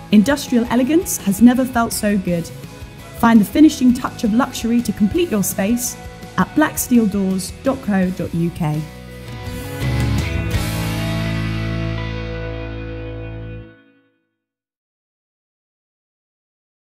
Industrial elegance has never felt so good. Find the finishing touch of luxury to complete your space at blacksteeldoors.co.uk.